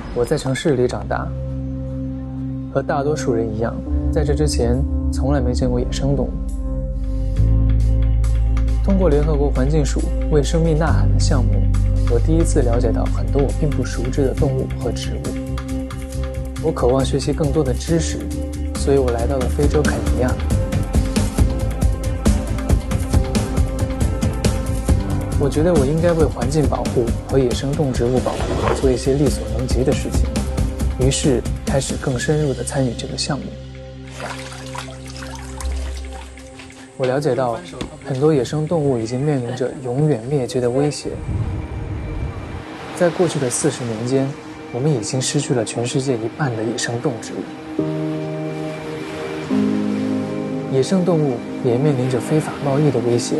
我在城市里长大，和大多数人一样，在这之前从来没见过野生动物。通过联合国环境署为生命呐喊的项目，我第一次了解到很多我并不熟知的动物和植物。我渴望学习更多的知识，所以我来到了非洲肯尼亚。我觉得我应该为环境保护和野生动植物保护做一些力所能及的事情，于是开始更深入地参与这个项目。我了解到，很多野生动物已经面临着永远灭绝的威胁。在过去的40年间，我们已经失去了全世界1半的野生动植物。野生动物也面临着非法贸易的威胁。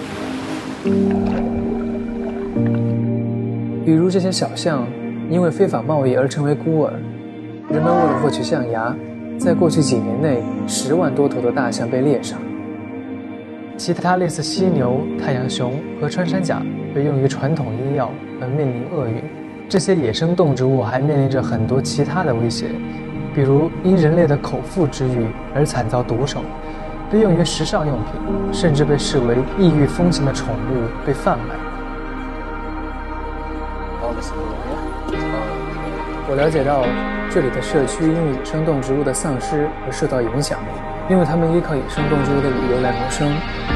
比如这些小象因为非法贸易而成为孤儿，人们为了获取象牙，在过去几年内10万多头的大象被猎杀。其他类似犀牛、太阳熊和穿山甲被用于传统医药而面临厄运。这些野生动植物还面临着很多其他的威胁，比如因人类的口腹之欲而惨遭毒手，被用于时尚用品，甚至被视为异域风情的宠物被贩卖。我了解到，这里的社区因为野生动植物的丧失而受到影响，因为他们依靠野生动植物的旅游来谋生。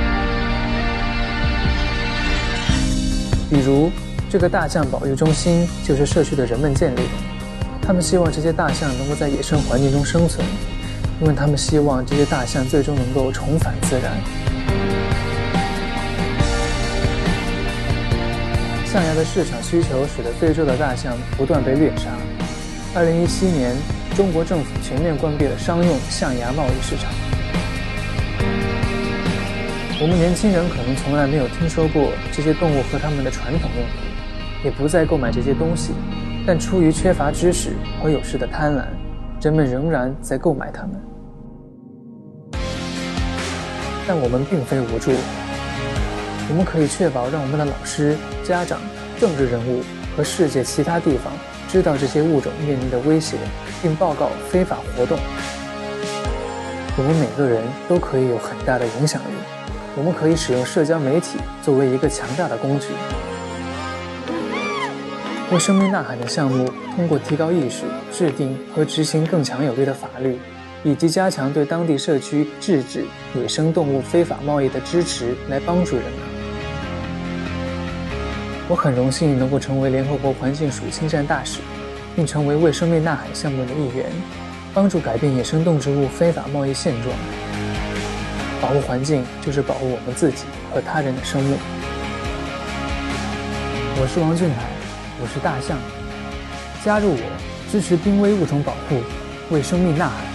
比如，这个大象保育中心就是社区的人们建立的。他们希望这些大象能够在野生环境中生存，因为他们希望这些大象最终能够重返自然。象牙的市场需求使得非洲的大象不断被猎杀。2017年，中国政府全面关闭了商用象牙贸易市场。我们年轻人可能从来没有听说过这些动物和它们的传统用途，也不再购买这些东西，但出于缺乏知识和有势的贪婪，人们仍然在购买它们。但我们并非无助，我们可以确保让我们的老师、家长、政治人物和世界其他地方知道这些物种面临的威胁，并报告非法活动。我们每个人都可以有很大的影响力，我们可以使用社交媒体作为一个强大的工具。为生命呐喊的项目通过提高意识、制定和执行更强有力的法律，以及加强对当地社区制止野生动物非法贸易的支持，来帮助人们。我很荣幸能够成为联合国环境署亲善大使，并成为为生命呐喊项目的一员，帮助改变野生动植物非法贸易现状。保护环境就是保护我们自己和他人的生命。我是王俊凯，我是大象，加入我，支持濒危物种保护，为生命呐喊。